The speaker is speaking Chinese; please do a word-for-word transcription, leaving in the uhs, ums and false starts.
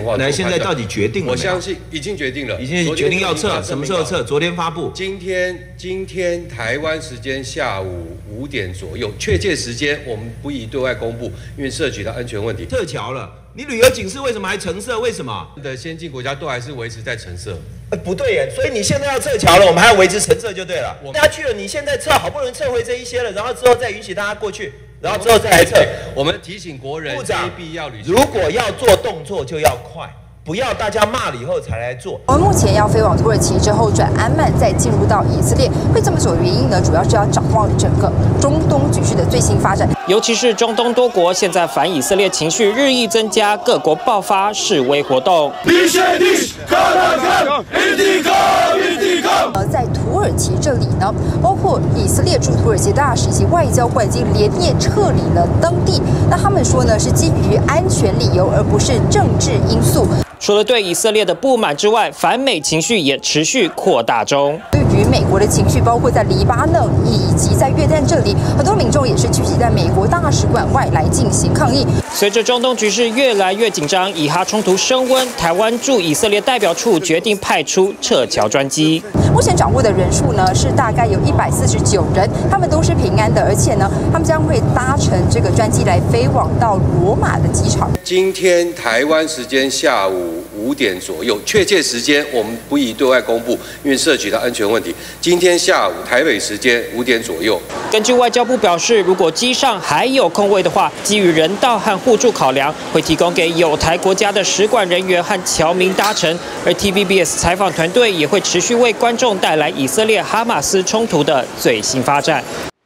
话。 那现在到底决定了没有？ 我相信已经决定了， 已经决定要撤，什么时候撤？昨天发布。 今天今天台湾时间下午五点左右，确切时间我们不宜对外公布，因为涉及到安全问题。 撤侨了，你旅游警示为什么还橙色？为什么？ 的先进国家都还是维持在橙色。 呃，不对耶，所以你现在要撤侨了，我们还要维持橙色就对了。大家去了，你现在撤，好不容易撤回这一些了，然后之后再允许大家过去，然后之后再来撤。 我们提醒国人， 部长必要履行。 如果要做动作，就要快，不要大家骂了以后才来做。 我们目前要飞往土耳其之后转安曼，再进入到以色列，会这么久的原因呢，主要是要掌握整个中东局势的最新发展。 尤其是中东多国现在反以色列情绪日益增加，各国爆发示威活动。 呃，在土耳其这里呢，包括以色列驻土耳其大使以及外交官已经连夜撤离了当地。那他们说呢，是基于安全理由，而不是政治因素。 除了对以色列的不满之外，反美情绪也持续扩大中。 对于美国的情绪，包括在黎巴嫩以及在约旦这里，很多民众也是聚集在美国大使馆外来进行抗议。 随着中东局势越来越紧张，以哈冲突升温，台湾驻以色列代表处决定派出撤侨专机。 目前掌握的人数呢是大概有一百四十九人，他们都是平安的，而且呢，他们将会搭乘这个专机来飞往到罗马的机场。 今天台湾时间下午五点左右，确切时间我们不宜对外公布，因为涉及到安全问题。今天下午台北时间五点左右。 根据外交部表示，如果机上还有空位的话，基于人道和互助考量，会提供给有台国家的使馆人员和侨民搭乘。而 T V B S 采访团队也会持续为观众带来以色列哈马斯冲突的最新发展。